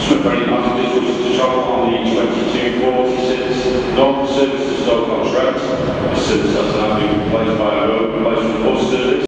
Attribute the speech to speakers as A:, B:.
A: For any individuals to travel on the 2246 non-service to Stoke-on-Trent, this service has now been replaced by a road replacement bus service.